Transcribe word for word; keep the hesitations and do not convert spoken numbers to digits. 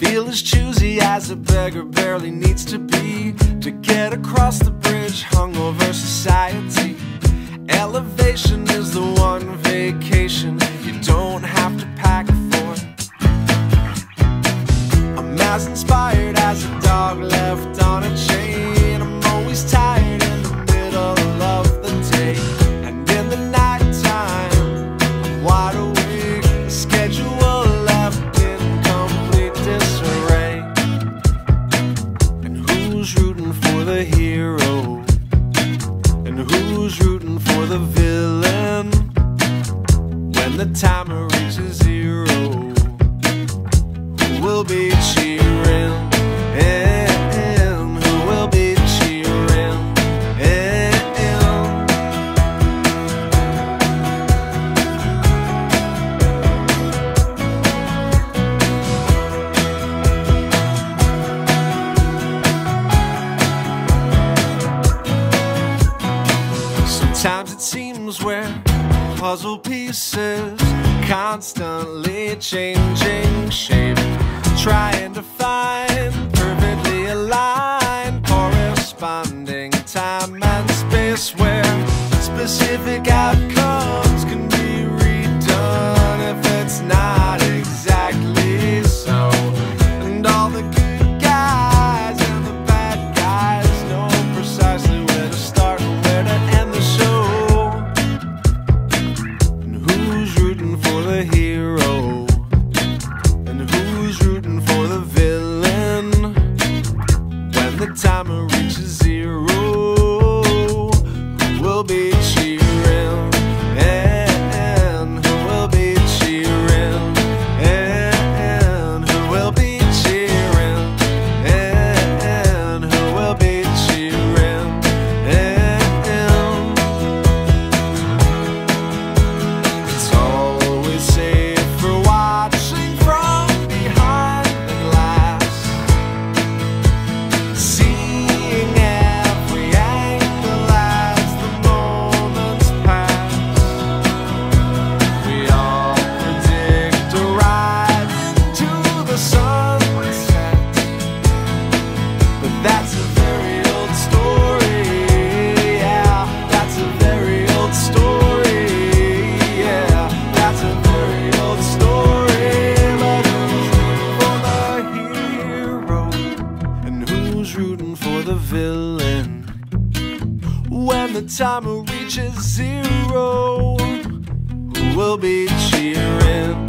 feel as choosy as a beggar barely needs to be to get across the bridge hung over society. Elevation is the one vacation you don't have to pack for. I'm as inspired as a dog left on a chain. I'm always tired in the middle of the day, and in the nighttime I'm wide awake. The schedule left in complete disarray. And who's rooting for the hero? And who's rooting for the villain? When the timer reaches zero, who will be cheering? And who will be cheering? And sometimes it seems we're puzzle pieces, constantly changing shape, trying to find perfectly aligned, corresponding time and space where specific outcomes can be redone if it's not exactly so. And all the good guys and the bad guys know precisely where to start and where to end the show. And who's rooting for the hero? And who's rooting for the villain? When the timer reaches zero, who will be cheering? And who will be cheering? And who will be cheering? And who will be cheering? And it's always safer watching from behind the glass, seeing every angle as the moments pass. We all predict a ride into the sunset, but that's a very old story. Yeah, that's a very old story. Yeah, that's a very old story. But who's rooting for the hero? And who's rooting for the villain? When the timer reaches zero, who will be cheering?